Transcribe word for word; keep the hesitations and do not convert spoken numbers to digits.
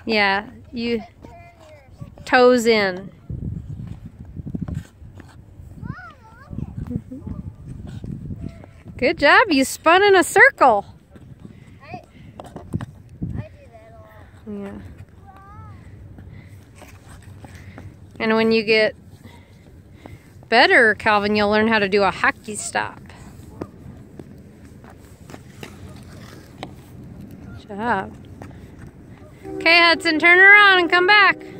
Yeah, you toes in. Good job, you spun in a circle. I, I do that a lot. Yeah. And when you get better, Calvin, you'll learn how to do a hockey stop. Good job. Okay, Hudson, turn around and come back.